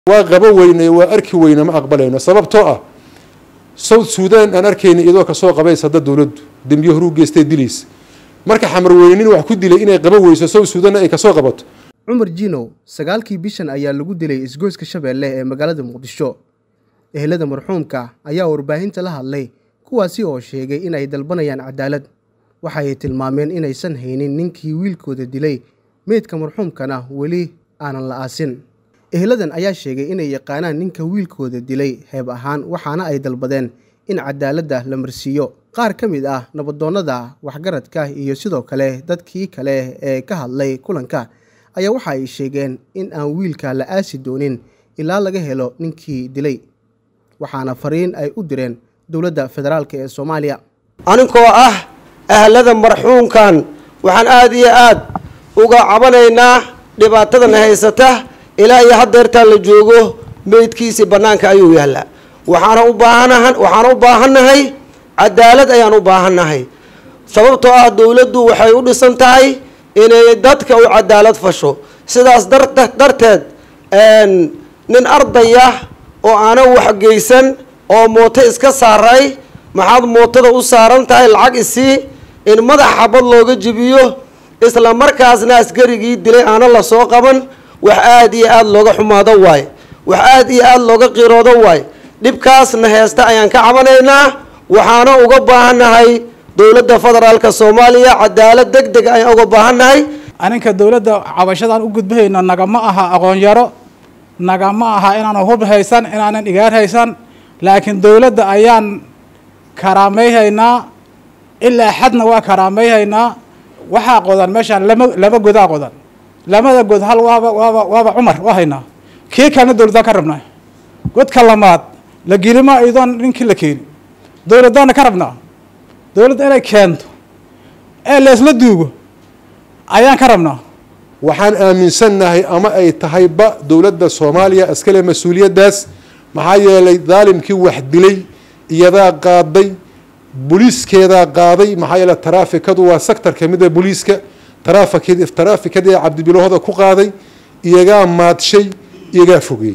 وقبل وين وأركي وين ما أقبلين سبب توقع صوت السودان أنا أركيني إذا كسوق قبل صدد دولد دم يهرب جستي دليس مركز حمر وينين وحكود لقينا قبل ويس صوت السودان أي كسوق قبض عمر جينو sagaalkii bishan ayaa lagu dilay isgoyska Shabeelle ee magaalada Muqdisho ehelada marxuumka ayaa warbaahinta la hadlay kuwaasi oo sheegay in ay dalbanayaan cadaalad waxa ay tilmaameen in aysan haynin ninkii wiilkooda dilay meedka marxuumkana wali aanan la aasin eheladan ayaa sheegay in ay yaqaanaan ninka wiilkooda dilay heeb ahaan waxaana ay dalbadeen in cadaaladda la marsiiyo qaar ka mid ah nabadoonnada waxgaradka iyo sidoo kale dadkii kale ee ka hadlay kulanka ayaa waxa ay sheegeen in aan wiilka la aasi doonin ilaa laga helo ninkii dilay waxaana fariin ay u direen dawladda federaalka ee Soomaaliya aninkoo ah ahlada marxuumkan waxaan aad iyo aad uga cabanaynaa dhibaatadan haysata ilaa iyo hadeerta la joogo meedkiisa banaanka ayuu yaala waxaan u baahanahay cadaalad ayaan u baahanahay sababtoo ah dawladdu waxay u dhisan tahay inay dadka u cadaalad fasho sidaas darteed nin ardaya oo aana wax geysan oo mooto iska saaray maxaad mootada u saaran tahay lacag isii in madax xabad looga jibiyo isla markaasna askarigii dilay aana la soo qaban wax aad iyo aad looga xumaado waay wax aad iyo aad looga qiroodo waay dhibkaasna heesta ayaan ka cabanaynaa waxaana uga baahanahay dawladda federaalka Soomaaliya cadaalad degdeg ay uga baahanahay aninka dawladda cabashadan u gudbahayna nagama aha aqoon yaro nagama aha inaan hub haysan inaan igaar haysan laakiin dawladda ayaan karaameeynaa ilaa xadna waa karaameeynaa waxa qodan meeshan laba godaa qodan lamada god hal waaba Umar wahaynaa kii kana dawladda ka rabnaa godka lamaad la gilima idan ninkii la keen dawladana ka rabnaa dawladda inay keento ee la isla duugo ayaan ka rabnaa waxaan aaminsanahay ama ay tahay ba dawladda Soomaaliya askale mas'uuliyadaas maxaa yeelay daalimkii wax dilay iyada qaaday booliiskeeda qaaday maxaa yeelay taraafikadu waa sector kamid ah booliiska taraafikada Cabdibilowda ku qaaday iyaga maadshay iyaga fogay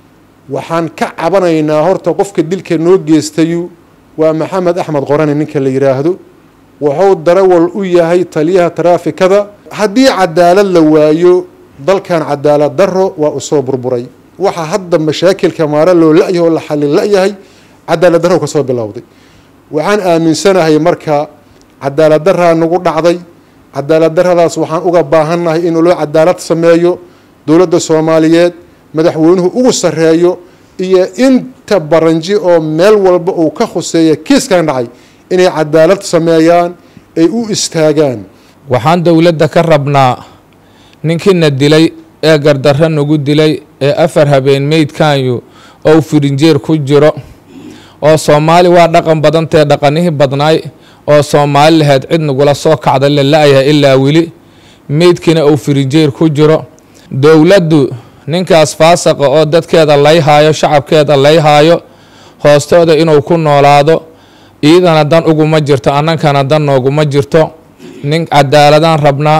waxaan ka cabanaynaa horta qofka dilka noo geestay waa Maxamed Axmed Qorane ninka la yiraahdo wuxuu darawal u yahay taliyaha taraafikada haddii cadaalad la waayo dalkan cadaalad darro waa u soo burburay waxa hadda mashaakilka maara loo laayahay la xalin laayahay cadaalad darro ka soo bilowday waxaan aaminsanahay marka cadaalad darra nagu dhacday cadaalad darradaas waxaan uga baahanahay in loo cadaalad sameeyo dawladda Soomaaliyeed madaxweynuhu ugu sareeyo iyo inta baranji oo meel walba uu ka khuseeyo kiiskan dhacay inay cadaalad sameeyaan ay u istaagaan waxaan dawladda ka rabnaa ninkiina dilay ee gardarra nagu dilay ee afar habeen meydkaanyu oo firinjeer ku jiro oo Soomaali waa dhaqan badan tee dhaqanihi badnaay oo Soomaali lahayd cid nagula soo kacda laayahay ilaa wili meydkina oo firinjeer ku jiro dawladdu ninkaas faasaqa oo dadkeeda layhaayo shacabkeeda layhaayo hoostooda inuu ku noolaado iidana dan ugu ma jirto annankana dan noogu ma jirto nin cadaaladaan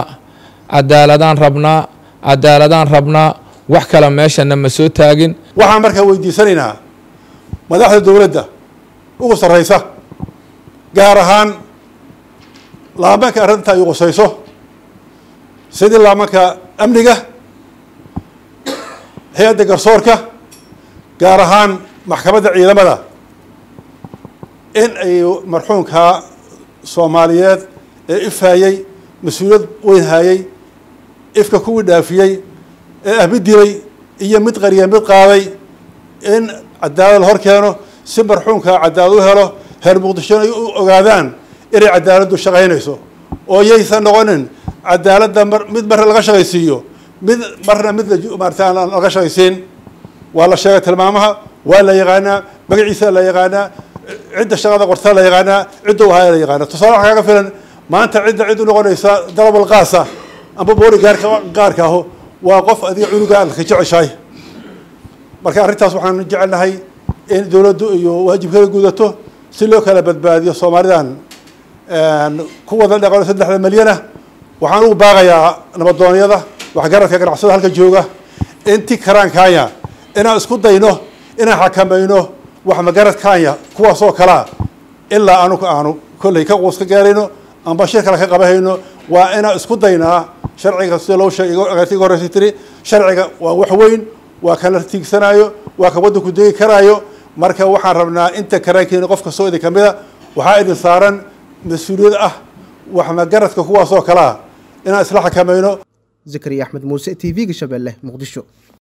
rabnaa wax kale meeshana ma soo taagin waxaan markaa weydiisanaynaa madaxda dawladda ugu sarreysa gaar ahaan laamanka arrinta ay qusayso sidii laamanka amniga hay'adda garsoorka gaar ahaan maxkamadda ciidamada in ay marxuumka Soomaaliyeed ee ifayay mas'uuliyad weyn hayay ifka kuwi dhaafiyay ee abidilay iyo mid qariya mid qaaday in cadaalad hor keeno si marxuumka cadaalad u helo heer Muqdisho ay ogaadaan inay cadaaladdu shaqaynayso oo yeysan noqonin cadaaladda mid mar laga shaqaysiiyo mid marna mid martaan laga shaqaysiin waa la sheegay tilmaamaha waa la yaqaanaa magaciisa la yaqaanaa cidda shaqada qorta la yaqaanaa cidda waxa la yaqaanaa tusaale waxa kaga filan maanta cid u noqonaysa dalabal qaasa amba boori gaarka ah waa qof adiga cunuga aan ka jeceshay marka arrintaas waxaan jecelnahay in dawladdu iyo waajibkeeda gudato si loo kala badbaadiyo Soomaalidan kuwa dhaqan 3 milyan waxaan ugu baaqayaa nabadooniyada waxgaradka ganacsada halka jooga intii karaankaya inaan isku dayno inaan xakamayno wax magaradkaanya kuwaasoo kalaa ilaa aanu kolley ka quus ka gaarayno amba shir kale ka qabahayno waa inaan isku daynaa sharciga sida loo sheegay horeysa tiri sharciga waa wax weyn waa kan la tiigsanayo waa kan waddanku degi karaayo marka waxaan rabnaa inta karaankeena qof kastoo idin kamida waxaa idin saaran mas-uuliyad ah wax magaradka kuwaasoo kalaa inaan isla xakamayno zakariya axmed muuse TV-ga Shabeelle Muqdisho.